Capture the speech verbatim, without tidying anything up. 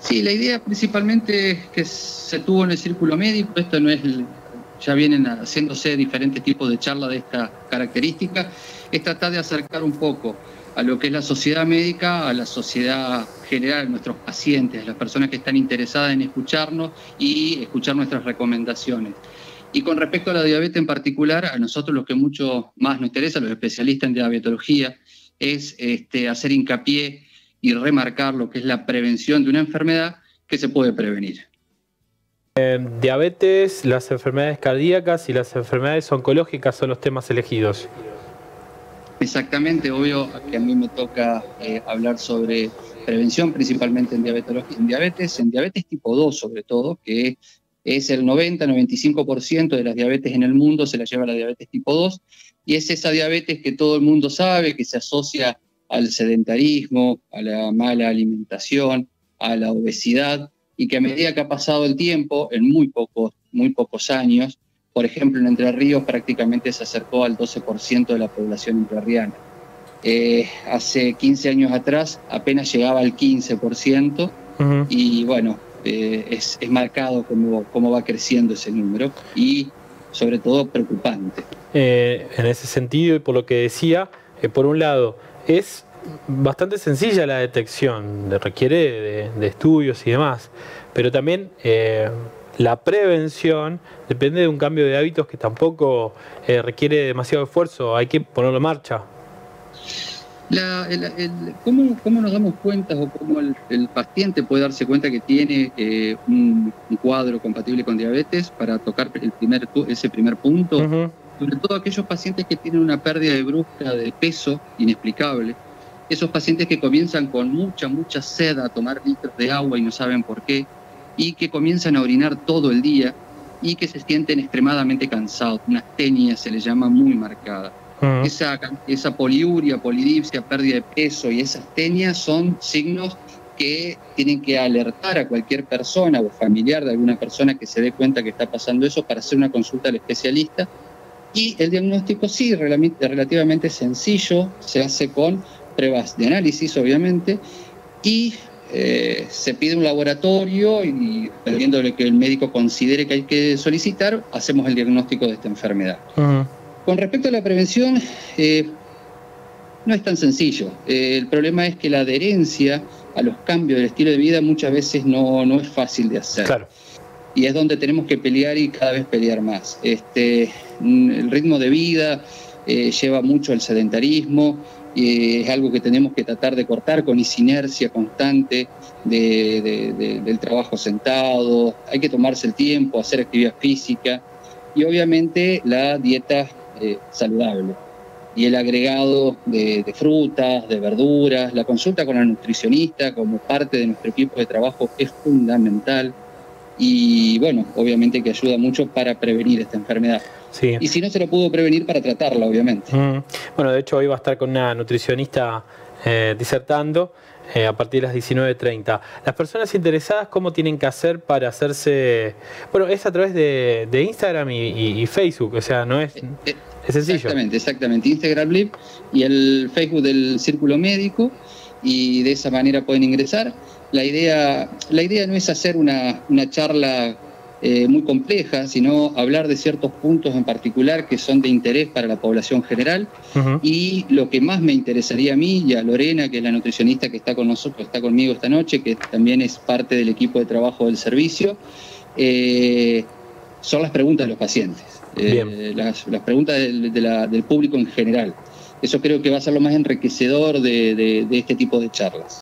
Sí, la idea principalmente que se tuvo en el círculo médico, esto no es, ya vienen haciéndose diferentes tipos de charlas de esta característica, es tratar de acercar un poco a lo que es la sociedad médica, a la sociedad general, nuestros pacientes, las personas que están interesadas en escucharnos y escuchar nuestras recomendaciones. Y con respecto a la diabetes en particular, a nosotros lo que mucho más nos interesa, los especialistas en diabetología, es este, hacer hincapié y remarcar lo que es la prevención de una enfermedad que se puede prevenir. Eh, diabetes, las enfermedades cardíacas y las enfermedades oncológicas son los temas elegidos. Exactamente, obvio que a mí me toca eh, hablar sobre prevención, principalmente en diabetología, en diabetes, en diabetes tipo dos sobre todo, que es el noventa a noventa y cinco por ciento de las diabetes en el mundo se la lleva la diabetes tipo dos, y es esa diabetes que todo el mundo sabe, que se asocia al sedentarismo, a la mala alimentación, a la obesidad, y que a medida que ha pasado el tiempo, en muy pocos, muy pocos años, por ejemplo, en Entre Ríos prácticamente se acercó al doce por ciento de la población entrerriana. Eh, hace quince años atrás apenas llegaba al quince por ciento, uh-huh. Y bueno, eh, es, es marcado cómo, cómo va creciendo ese número y sobre todo preocupante. Eh, en ese sentido, y por lo que decía, eh, por un lado, es bastante sencilla la detección, requiere de, de estudios y demás, pero también eh, la prevención depende de un cambio de hábitos que tampoco eh, requiere demasiado esfuerzo, hay que ponerlo en marcha. La, el, el, ¿cómo, ¿Cómo nos damos cuenta o cómo el, el paciente puede darse cuenta que tiene eh, un, un cuadro compatible con diabetes para tocar el primer, ese primer punto? Uh-huh. Sobre todo aquellos pacientes que tienen una pérdida de brusca de peso inexplicable, esos pacientes que comienzan con mucha, mucha sed a tomar litros de agua y no saben por qué, y que comienzan a orinar todo el día y que se sienten extremadamente cansados, una astenia se les llama muy marcada. Uh-huh. Esa, esa poliuria, polidipsia, pérdida de peso y esa astenia son signos que tienen que alertar a cualquier persona o familiar de alguna persona que se dé cuenta que está pasando eso para hacer una consulta al especialista. Y el diagnóstico sí, relativamente sencillo, se hace con pruebas de análisis, obviamente, y eh, se pide un laboratorio y, dependiendo de lo que el médico considere que hay que solicitar, hacemos el diagnóstico de esta enfermedad. Uh-huh. Con respecto a la prevención, eh, no es tan sencillo. Eh, el problema es que la adherencia a los cambios del estilo de vida muchas veces no, no es fácil de hacer. Claro. Y es donde tenemos que pelear y cada vez pelear más. Este, el ritmo de vida eh, lleva mucho al sedentarismo, y es algo que tenemos que tratar de cortar con esa inercia constante de, de, de, del trabajo sentado. Hay que tomarse el tiempo, hacer actividad física y obviamente la dieta eh, saludable. Y el agregado de, de frutas, de verduras, la consulta con la nutricionista como parte de nuestro equipo de trabajo es fundamental. Y bueno, obviamente que ayuda mucho para prevenir esta enfermedad. Sí. Y si no se lo pudo prevenir, para tratarla, obviamente. Mm. Bueno, de hecho hoy va a estar con una nutricionista eh, disertando eh, a partir de las diecinueve treinta. Las personas interesadas, ¿cómo tienen que hacer para hacerse...? Bueno, es a través de, de Instagram y, y, y Facebook, o sea, no es, eh, eh, es sencillo. Exactamente, exactamente. Instagram Live y el Facebook del Círculo Médico, y de esa manera pueden ingresar. La idea, la idea no es hacer una, una charla eh, muy compleja, sino hablar de ciertos puntos en particular que son de interés para la población general. Uh-huh. Y lo que más me interesaría a mí y a Lorena, que es la nutricionista que está con nosotros, está conmigo esta noche, que también es parte del equipo de trabajo del servicio, eh, son las preguntas de los pacientes, eh, las, las preguntas de, de la, del público en general. Eso creo que va a ser lo más enriquecedor de, de, de este tipo de charlas.